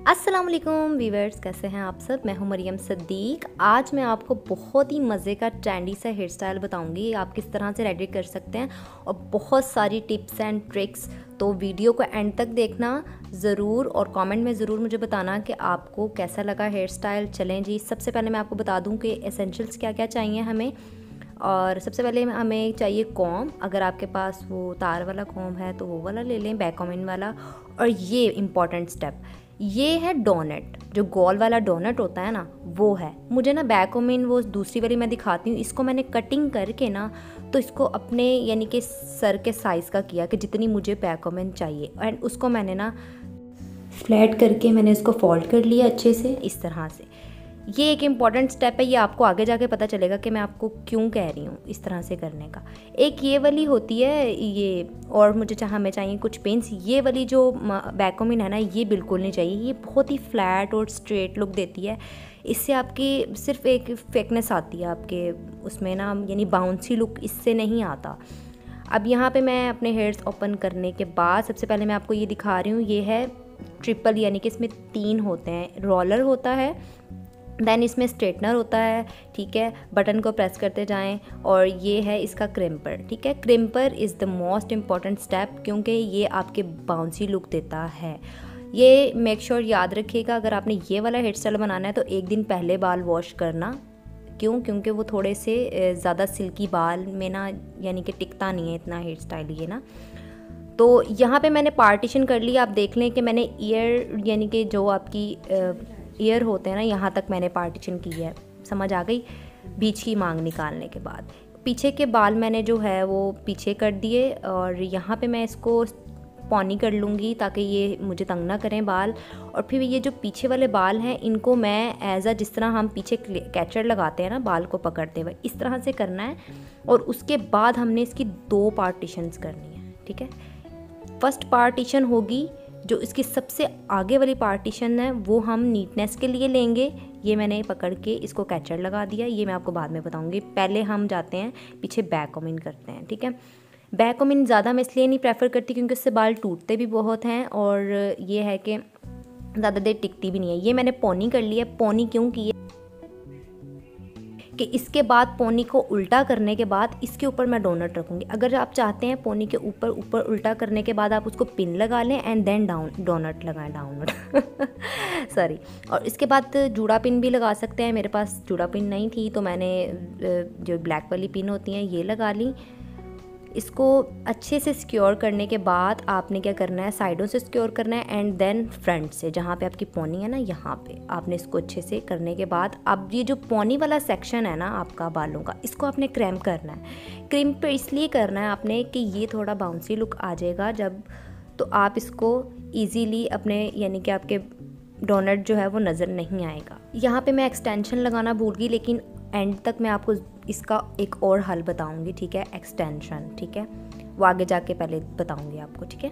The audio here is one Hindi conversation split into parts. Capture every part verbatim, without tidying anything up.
अस्सलाम वालेकुम वीवर्स, कैसे हैं आप सब। मैं हूं मरियम सद्दीक। आज मैं आपको बहुत ही मज़े का ट्रेंडी सा हेयर स्टाइल बताऊंगी आप किस तरह से रेडी कर सकते हैं, और बहुत सारी टिप्स एंड ट्रिक्स। तो वीडियो को एंड तक देखना ज़रूर, और कमेंट में ज़रूर मुझे बताना कि आपको कैसा लगा हेयर स्टाइल। चलें जी, सबसे पहले मैं आपको बता दूँ कि एसेंशियल्स क्या क्या चाहिए हमें। और सबसे पहले हमें चाहिए कॉम। अगर आपके पास वो तार वाला कॉम है तो वो वाला ले लें, बैककॉमिन वाला। और ये इम्पॉर्टेंट स्टेप, ये है डोनट, जो गोल वाला डोनट होता है ना, वो है। मुझे ना बैककॉमिन वो दूसरी वाली मैं दिखाती हूँ। इसको मैंने कटिंग करके ना, तो इसको अपने यानी कि सर के साइज़ का किया कि जितनी मुझे बैककॉमिन चाहिए, एंड उसको मैंने ना फ्लैट करके मैंने इसको फोल्ड कर लिया अच्छे से इस तरह से। ये एक इम्पॉर्टेंट स्टेप है, ये आपको आगे जाके पता चलेगा कि मैं आपको क्यों कह रही हूँ इस तरह से करने का। एक ये वाली होती है ये, और मुझे चाह हमें चाहिए कुछ पिन्स। ये वाली जो बैककॉमिन है ना, ये बिल्कुल नहीं चाहिए। ये बहुत ही फ्लैट और स्ट्रेट लुक देती है। इससे आपकी सिर्फ एक फेकनेस आती है आपके उसमें ना, यानी बाउंसी लुक इससे नहीं आता। अब यहाँ पे मैं अपने हेयर्स ओपन करने के बाद सबसे पहले मैं आपको ये दिखा रही हूँ। ये है ट्रिपल, यानी कि इसमें तीन होते हैं। रोलर होता है, देन इसमें स्ट्रेटनर होता है, ठीक है। बटन को प्रेस करते जाएं, और ये है इसका क्रिम्पर, ठीक है। Crimper is the most important step, क्योंकि ये आपके बाउंसी लुक देता है। ये मेक श्योर sure याद रखिएगा, अगर आपने ये वाला हेयर स्टाइल बनाना है तो एक दिन पहले बाल वॉश करना। क्यों? क्योंकि वो थोड़े से ज़्यादा सिल्की बाल में ना, यानी कि टिकता नहीं है इतना हेयर स्टाइल ये ना। तो यहाँ पे मैंने पार्टीशन कर लिया। आप देख लें कि मैंने ईयर, यानी कि जो आपकी ईयर होते हैं ना, यहाँ तक मैंने पार्टीशन की है। समझ आ गई? बीच की मांग निकालने के बाद पीछे के बाल मैंने जो है वो पीछे कर दिए, और यहाँ पे मैं इसको पॉनी कर लूँगी ताकि ये मुझे तंग ना करें बाल। और फिर ये जो पीछे वाले बाल हैं, इनको मैं एज अ, जिस तरह हम पीछे कैचर लगाते हैं ना बाल को पकड़ते हुए, इस तरह से करना है। और उसके बाद हमने इसकी दो पार्टीशंस करनी है, ठीक है। फर्स्ट पार्टीशन होगी जो इसकी सबसे आगे वाली पार्टीशन है, वो हम नीटनेस के लिए लेंगे। ये मैंने पकड़ के इसको कैचर लगा दिया, ये मैं आपको बाद में बताऊंगी। पहले हम जाते हैं पीछे बैककॉमिन करते हैं, ठीक है। बैककॉमिन ज़्यादा मैं इसलिए नहीं प्रेफर करती क्योंकि उससे बाल टूटते भी बहुत हैं, और ये है कि ज़्यादा देर टिकती भी नहीं है। ये मैंने पोनी कर लिया। पोनी क्यों की है कि इसके बाद पोनी को उल्टा करने के बाद इसके ऊपर मैं डोनट रखूँगी। अगर आप चाहते हैं पोनी के ऊपर ऊपर उल्टा करने के बाद आप उसको पिन लगा लें, एंड देन डाउन डोनट लगाएं, डाउनवर्ड सॉरी। और इसके बाद जूड़ा पिन भी लगा सकते हैं। मेरे पास जूड़ा पिन नहीं थी तो मैंने जो ब्लैक वाली पिन होती हैं ये लगा ली। इसको अच्छे से सिक्योर करने के बाद आपने क्या करना है, साइडों से सिक्योर करना है, एंड देन फ्रंट से, जहाँ पे आपकी पोनी है ना, यहाँ पे आपने इसको अच्छे से करने के बाद अब ये जो पोनी वाला सेक्शन है ना आपका बालों का, इसको आपने क्रैम्प करना है। क्रिम्प इसलिए करना है आपने कि ये थोड़ा बाउंसी लुक आ जाएगा जब, तो आप इसको ईजीली अपने, यानी कि आपके डोनट जो है वो नज़र नहीं आएगा। यहाँ पे मैं एक्सटेंशन लगाना भूल गई, लेकिन एंड तक मैं आपको इसका एक और हल बताऊंगी, ठीक है। एक्सटेंशन, ठीक है, वो आगे जाके पहले बताऊंगी आपको, ठीक है।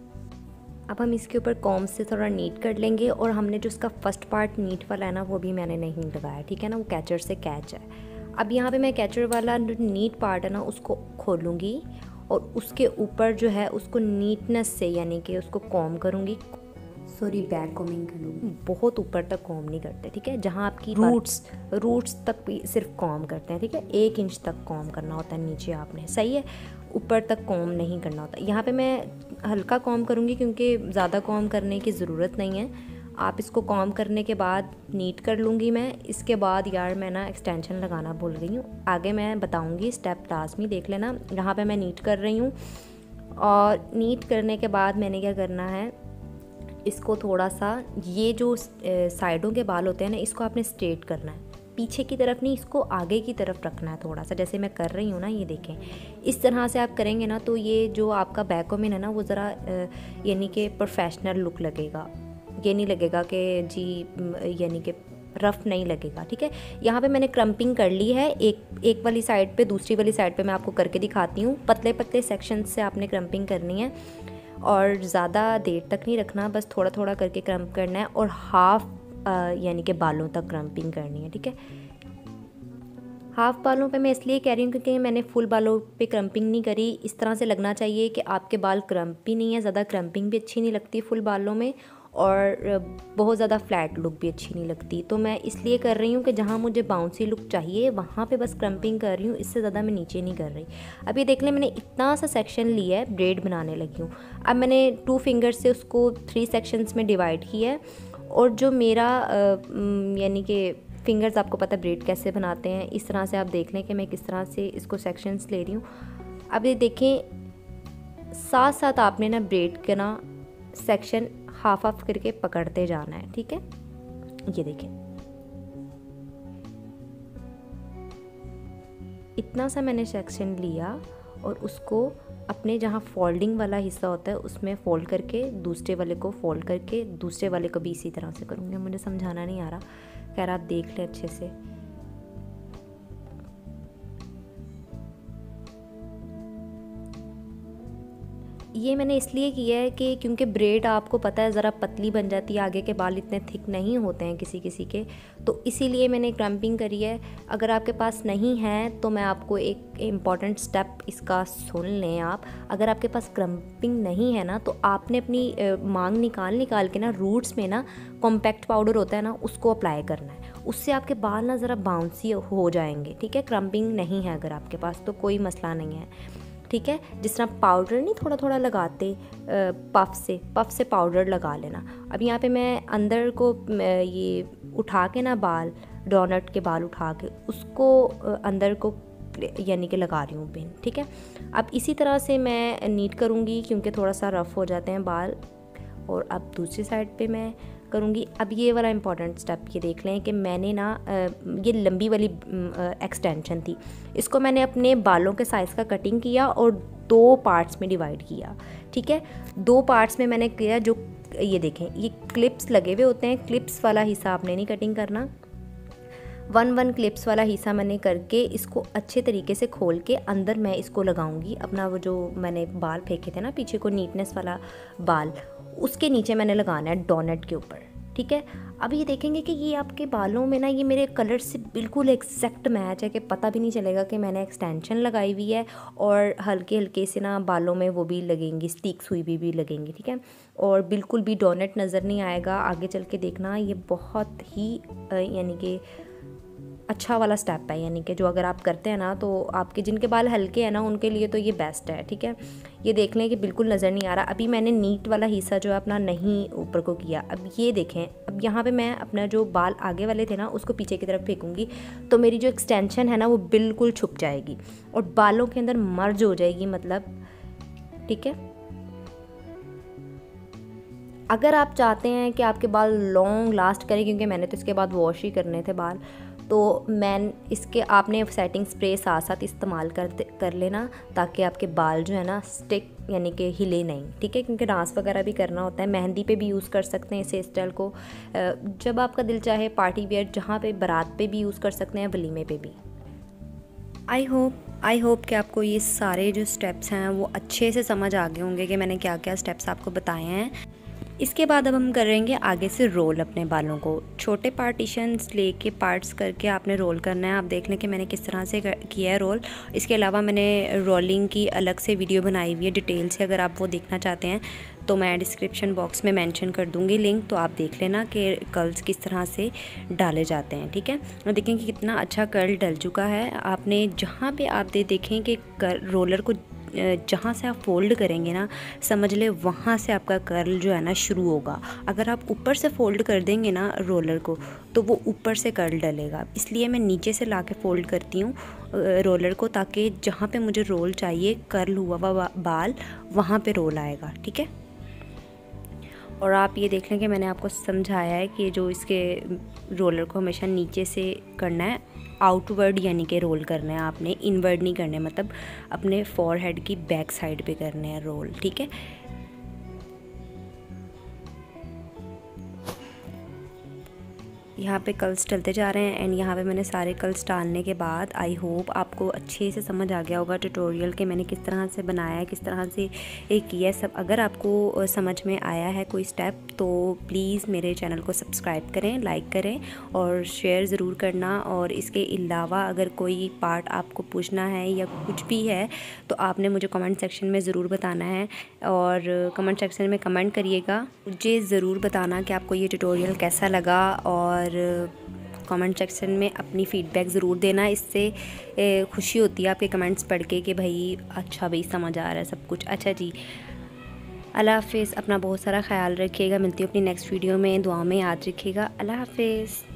अब हम इसके ऊपर कॉम से थोड़ा नीट कर लेंगे, और हमने जो इसका फर्स्ट पार्ट नीट वाला है ना, वो भी मैंने नहीं लगाया, ठीक है ना, वो कैचर से कैच है। अब यहाँ पे मैं कैचर वाला जो नीट पार्ट है ना उसको खोलूँगी, और उसके ऊपर जो है उसको नीटनेस से, यानी कि उसको कॉम करूँगी। सॉरी, बैक कॉमिंग करूँगी। बहुत ऊपर तक कॉम नहीं करते, ठीक है। जहाँ आपकी रूट्स रूट्स तक भी सिर्फ कॉम करते हैं, ठीक है। एक इंच तक कॉम करना होता है नीचे आपने, सही है। ऊपर तक कॉम नहीं करना होता। यहाँ पे मैं हल्का कॉम करूँगी क्योंकि ज़्यादा कॉम करने की ज़रूरत नहीं है। आप इसको कॉम करने के बाद नीट कर लूँगी मैं। इसके बाद यार मैं ना एक्सटेंशन लगाना भूल गई हूँ, आगे मैं बताऊँगी, स्टेप लाजमी देख लेना। यहाँ पर मैं नीट कर रही हूँ, और नीट करने के बाद मैंने क्या करना है, इसको थोड़ा सा, ये जो साइडों के बाल होते हैं ना, इसको आपने स्ट्रेट करना है, पीछे की तरफ नहीं, इसको आगे की तरफ रखना है थोड़ा सा, जैसे मैं कर रही हूँ ना, ये देखें। इस तरह से आप करेंगे ना तो ये जो आपका बैककॉमिन है ना वो ज़रा यानी कि प्रोफेशनल लुक लगेगा। ये नहीं लगेगा कि जी, यानी कि रफ़ नहीं लगेगा, ठीक है। यहाँ पे मैंने क्रम्पिंग कर ली है, एक एक वाली साइड पे, दूसरी वाली साइड पे मैं आपको करके दिखाती हूँ। पतले पतले सेक्शन से आपने क्रम्पिंग करनी है, और ज़्यादा देर तक नहीं रखना, बस थोड़ा थोड़ा करके क्रम्प करना है, और हाफ यानी कि बालों तक क्रम्पिंग करनी है, ठीक है। हाफ बालों पे मैं इसलिए कह रही हूँ क्योंकि मैंने फुल बालों पे क्रम्पिंग नहीं करी। इस तरह से लगना चाहिए कि आपके बाल क्रम्प भी नहीं है, ज़्यादा क्रम्पिंग भी अच्छी नहीं लगती फुल बालों में, और बहुत ज़्यादा फ्लैट लुक भी अच्छी नहीं लगती। तो मैं इसलिए कर रही हूँ कि जहाँ मुझे बाउंसी लुक चाहिए वहाँ पे बस क्रम्पिंग कर रही हूँ, इससे ज़्यादा मैं नीचे नहीं कर रही। अब ये देख लें, मैंने इतना सा सेक्शन लिया है, ब्रेड बनाने लगी हूँ। अब मैंने टू फिंगर से उसको थ्री सेक्शंस में डिवाइड किया है, और जो मेरा यानी कि फिंगर्स, आपको पता है ब्रेड कैसे बनाते हैं, इस तरह से आप देख लें कि मैं किस तरह से इसको सेक्शंस ले रही हूँ। अब ये देखें, साथ साथ आपने ना ब्रेड के ना सेक्शन हाफ हाफ करके पकड़ते जाना है, ठीक है। ये देखें, इतना सा मैंने सेक्शन लिया और उसको अपने जहाँ फोल्डिंग वाला हिस्सा होता है उसमें फोल्ड करके दूसरे वाले को फोल्ड करके दूसरे वाले को भी इसी तरह से करूँगी। मुझे समझाना नहीं आ रहा, खैर आप देख लें अच्छे से। ये मैंने इसलिए किया है कि क्योंकि ब्रेड आपको पता है ज़रा पतली बन जाती है, आगे के बाल इतने थिक नहीं होते हैं किसी किसी के, तो इसीलिए मैंने क्रम्पिंग करी है। अगर आपके पास नहीं है तो मैं आपको एक इम्पॉर्टेंट स्टेप इसका सुन लें आप। अगर आपके पास क्रम्पिंग नहीं है ना, तो आपने अपनी मांग निकाल निकाल के ना रूट्स में ना कॉम्पैक्ट पाउडर होता है ना, उसको अप्लाई करना है। उससे आपके बाल ना ज़रा बाउंसी हो जाएंगे, ठीक है। क्रम्पिंग नहीं है अगर आपके पास तो कोई मसला नहीं है, ठीक है। जिस तरह पाउडर नहीं थोड़ा थोड़ा लगाते पफ से, पफ से पाउडर लगा लेना। अब यहाँ पे मैं अंदर को ये उठा के ना बाल, डोनट के बाल उठा के उसको अंदर को यानी कि लगा रही हूँ पिन, ठीक है। अब इसी तरह से मैं नीट करूँगी क्योंकि थोड़ा सा रफ़ हो जाते हैं बाल। और अब दूसरी साइड पे मैं करूँगी। अब ये वाला इम्पॉर्टेंट स्टेप ये देख लें कि मैंने ना ये लंबी वाली एक्सटेंशन थी, इसको मैंने अपने बालों के साइज़ का कटिंग किया और दो पार्ट्स में डिवाइड किया, ठीक है। दो पार्ट्स में मैंने किया, जो ये देखें ये क्लिप्स लगे हुए होते हैं, क्लिप्स वाला हिस्सा आपने नहीं कटिंग करना। वन वन क्लिप्स वाला हिस्सा मैंने करके इसको अच्छे तरीके से खोल के अंदर मैं इसको लगाऊंगी। अपना वो जो मैंने बाल फेंके थे ना पीछे को, नीटनेस वाला बाल, उसके नीचे मैंने लगाना है डोनट के ऊपर, ठीक है। अब ये देखेंगे कि ये आपके बालों में ना ये मेरे कलर से बिल्कुल एग्जैक्ट मैच है कि पता भी नहीं चलेगा कि मैंने एक्सटेंशन लगाई हुई है, और हल्के हल्के से ना बालों में वो भी लगेंगी, स्टिक्स हुई भी भी लगेंगी, ठीक है। और बिल्कुल भी डोनट नज़र नहीं आएगा। आगे चल के देखना, ये बहुत ही यानी कि अच्छा वाला स्टेप है, यानी कि जो अगर आप करते हैं ना तो आपके जिनके बाल हल्के हैं ना उनके लिए तो ये बेस्ट है, ठीक है। ये देख लें कि बिल्कुल नज़र नहीं आ रहा। अभी मैंने नीट वाला हिस्सा जो है अपना नहीं ऊपर को किया। अब ये देखें, अब यहाँ पे मैं अपना जो बाल आगे वाले थे ना उसको पीछे की तरफ फेंकूँगी, तो मेरी जो एक्सटेंशन है ना वो बिल्कुल छुप जाएगी और बालों के अंदर मर्ज हो जाएगी, मतलब, ठीक है। अगर आप चाहते हैं कि आपके बाल लॉन्ग लास्ट करें, क्योंकि मैंने तो इसके बाद वॉश ही करने थे बाल, तो मैं इसके आपने सेटिंग स्प्रे साथ साथ इस्तेमाल कर कर लेना ताकि आपके बाल जो है ना स्टिक यानी कि हिले नहीं, ठीक है। क्योंकि डांस वगैरह भी करना होता है, मेहंदी पे भी यूज़ कर सकते हैं इस हेयर स्टाइल को, जब आपका दिल चाहे पार्टी वेयर, जहाँ पे बारात पे भी यूज़ कर सकते हैं, वलीमे पे भी। आई होप आई होप कि आपको ये सारे जो स्टेप्स हैं वो अच्छे से समझ आ गए होंगे कि मैंने क्या क्या स्टेप्स आपको बताए हैं। इसके बाद अब हम करेंगे आगे से रोल अपने बालों को। छोटे पार्टीशंस लेके पार्ट्स करके आपने रोल करना है। आप देख लें कि मैंने किस तरह से किया है रोल। इसके अलावा मैंने रोलिंग की अलग से वीडियो बनाई हुई है डिटेल से, अगर आप वो देखना चाहते हैं तो मैं डिस्क्रिप्शन बॉक्स में मेंशन कर दूंगी लिंक, तो आप देख लेना कि कर्ल्स किस तरह से डाले जाते हैं, ठीक है। और देखें कि कितना अच्छा कर्ल डल चुका है। आपने जहाँ पे आप दे देखें कि रोलर को जहाँ से आप फोल्ड करेंगे ना, समझ ले वहाँ से आपका कर्ल जो है ना शुरू होगा। अगर आप ऊपर से फोल्ड कर देंगे ना रोलर को तो वो ऊपर से कर्ल डलेगा, इसलिए मैं नीचे से ला के फोल्ड करती हूँ रोलर को, ताकि जहाँ पे मुझे रोल चाहिए कर्ल हुआ हुआ बाल वहाँ पे रोल आएगा, ठीक है। और आप ये देख लें कि मैंने आपको समझाया है कि जो इसके रोलर को हमेशा नीचे से करना है, आउटवर्ड यानी कि रोल करना है आपने, इनवर्ड नहीं करना है, मतलब अपने फॉरहेड की बैक साइड पे करने हैं रोल, ठीक है। यहाँ पे कल्स डलते जा रहे हैं एंड यहाँ पे मैंने सारे कल्स डालने के बाद आई होप आपको अच्छे से समझ आ गया होगा ट्यूटोरियल के मैंने किस तरह से बनाया है, किस तरह से एक किया सब। अगर आपको समझ में आया है कोई स्टेप तो प्लीज़ मेरे चैनल को सब्सक्राइब करें, लाइक करें और शेयर ज़रूर करना। और इसके अलावा अगर कोई पार्ट आपको पूछना है या कुछ भी है तो आपने मुझे कमेंट सेक्शन में ज़रूर बताना है और कमेंट सेक्शन में कमेंट करिएगा। मुझे ज़रूर बताना कि आपको ये ट्यूटोरियल कैसा लगा और कमेंट सेक्शन में अपनी फ़ीडबैक ज़रूर देना। इससे खुशी होती है आपके कमेंट्स पढ़ के कि भाई अच्छा भाई समझ आ रहा है सब कुछ। अच्छा जी, अल्लाह हाफ़िज़। अपना बहुत सारा ख्याल रखिएगा। मिलती हूँ अपनी नेक्स्ट वीडियो में। दुआ में याद रखिएगा। अल्लाह हाफ़िज़।